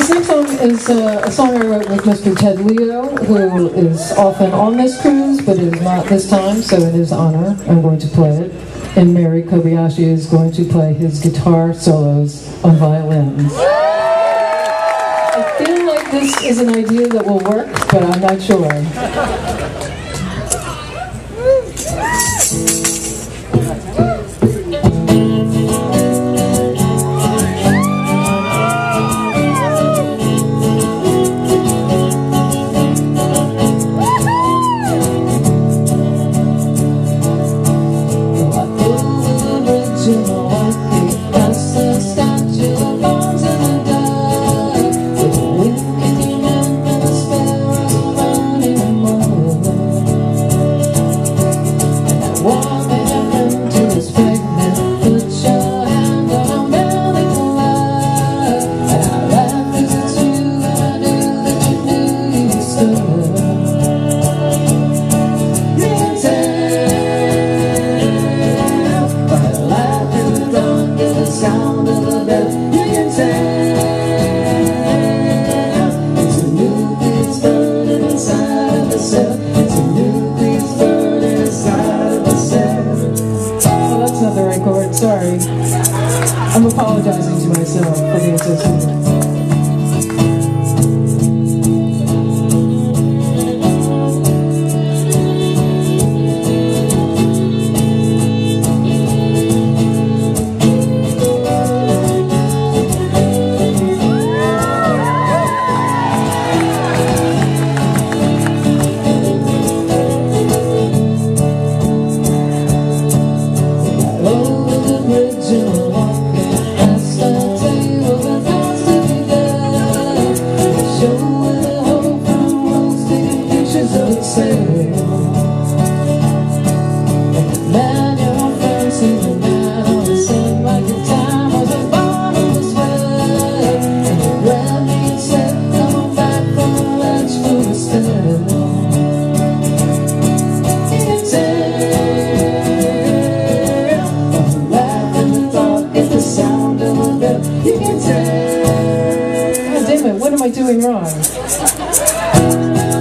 This next song is a song I wrote with Mr. Ted Leo, who is often on this cruise, but is not this time, so in his honor, I'm going to play it. And Mary Kobayashi is going to play his guitar solos on violins. I feel like this is an idea that will work, but I'm not sure. Sorry. I'm apologizing to myself for being so stupid. What am I doing wrong?